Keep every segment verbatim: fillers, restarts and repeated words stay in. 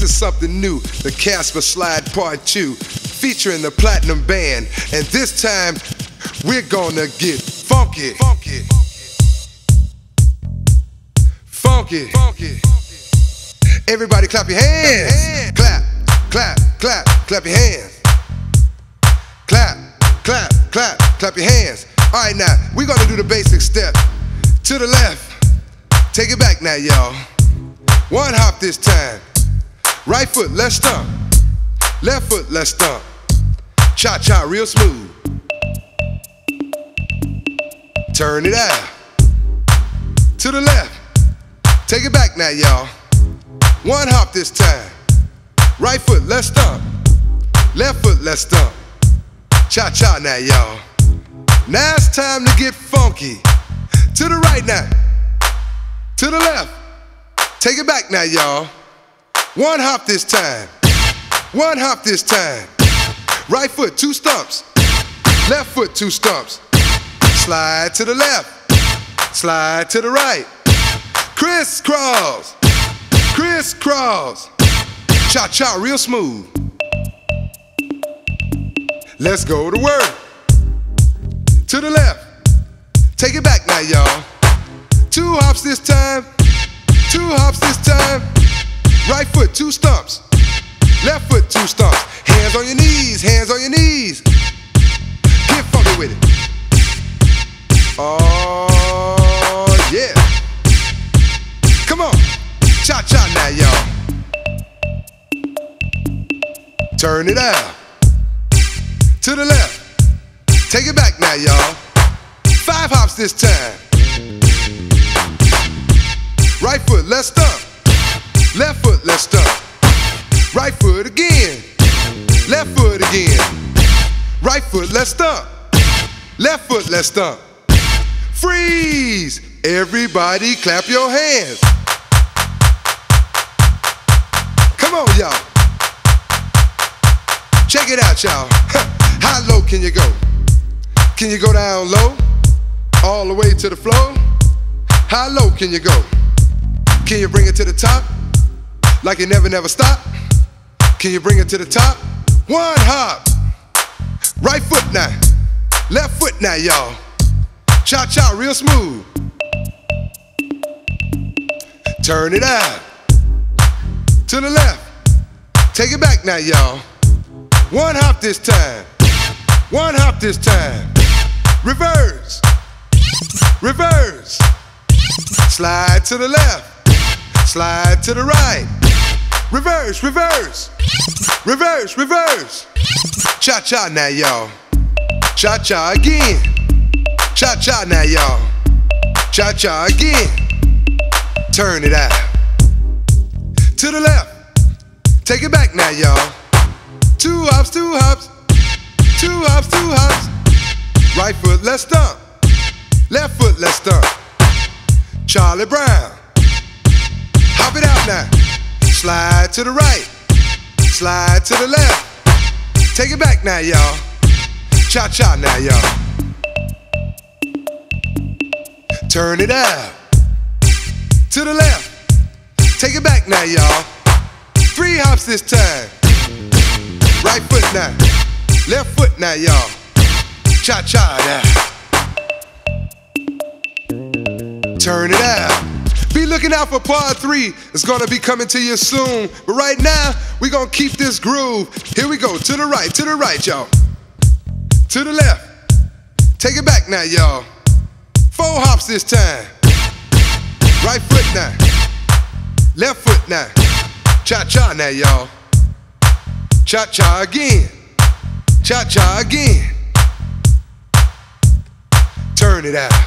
This is something new, the Casper Slide Part two, featuring the Platinum Band. And this time, we're gonna get funky. Funky. Funky. Funky. Everybody clap your hands. Clap, clap, clap, clap your hands. Clap, clap, clap, clap your hands. All right, now, we're gonna do the basic step. To the left. Take it back now, y'all. One hop this time. Right foot, let's stomp. Left foot, let's stomp. Cha-cha, real smooth. Turn it out. To the left. Take it back now, y'all. One hop this time. Right foot, let's stomp. Left foot, let's stomp. Cha-cha now, y'all. Now it's time to get funky. To the right now. To the left. Take it back now, y'all. One hop this time. One hop this time. Right foot, two stumps. Left foot, two stumps. Slide to the left. Slide to the right. Crisscross. Crisscross. Cha-cha, real smooth. Let's go to work. To the left. Take it back now, y'all. Two hops this time. Two hops this time. Right foot, two stumps. Left foot, two stumps. Hands on your knees, hands on your knees. Get funky with it. Oh, yeah. Come on. Cha-cha now, y'all. Turn it out. To the left. Take it back now, y'all. Five hops this time. Right foot, let's stomp. Left foot, let's stomp. Right foot again. Left foot again. Right foot, let's stomp. Left foot, let's stomp. Freeze! Everybody clap your hands. Come on, y'all. Check it out, y'all. How low can you go? Can you go down low? All the way to the floor? How low can you go? Can you bring it to the top? Like you never, never stop? Can you bring it to the top? One hop. Right foot now. Left foot now, y'all. Cha-cha, real smooth. Turn it out. To the left. Take it back now, y'all. One hop this time. One hop this time. Reverse. Reverse. Slide to the left. Slide to the right. Reverse, reverse. Reverse, reverse. Cha-cha now, y'all. Cha-cha again. Cha-cha now, y'all. Cha-cha again. Turn it out. To the left. Take it back now, y'all. Two hops, two hops. Two hops, two hops. Right foot, let's stomp. Left foot, let's stomp. Charlie Brown. Hop it out now. Slide to the right. Slide to the left. Take it back now, y'all. Cha-cha now, y'all. Turn it out. To the left. Take it back now, y'all. Three hops this time. Right foot now. Left foot now, y'all. Cha-cha now. Turn it out. Be looking out for part three. It's gonna be coming to you soon. But right now, we're gonna keep this groove. Here we go. To the right, to the right, y'all. To the left. Take it back now, y'all. Four hops this time. Right foot now. Left foot now. Cha-cha now, y'all. Cha-cha again. Cha-cha again. Turn it out.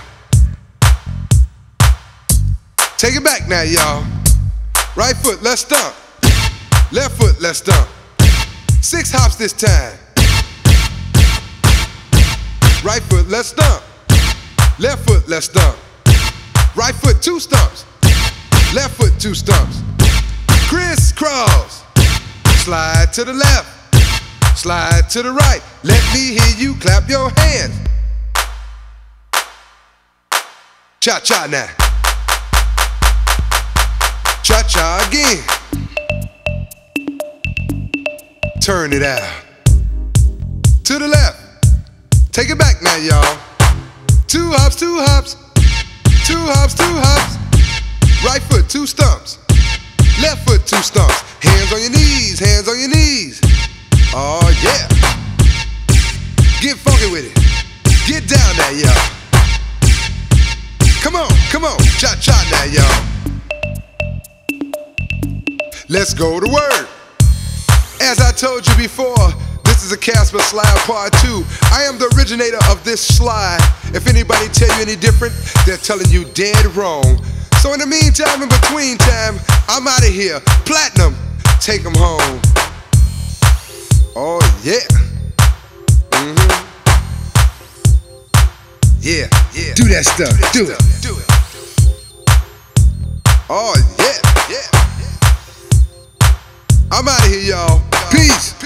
Take it back now, y'all. Right foot, let's stomp. Left foot, let's stomp. Six hops this time. Right foot, let's stomp. Left foot, let's stomp. Right foot, two stumps. Left foot, two stumps. Crisscross. Slide to the left. Slide to the right. Let me hear you clap your hands. Cha-cha now. Cha-cha again. turn it out. To the left, take it back now, y'all. Two hops, two hops, two hops, two hops. Right foot, two stumps. Left foot, two stumps. Hands on your knees, hands on your knees. Oh yeah. Get funky with it. Get down now, y'all. Come on, come on, cha-cha now, y'all. Let's go to work. As I told you before, this is a Casper slide part two. I am the originator of this slide. If anybody tell you any different, they're telling you dead wrong. So in the meantime, in between time, I'm out of here. Platinum, take them home. Oh yeah. Mm-hmm. Yeah, yeah. Do that stuff. Do, that do stuff. it. Do it. Oh yeah, yeah. I'm out of here, y'all. Peace.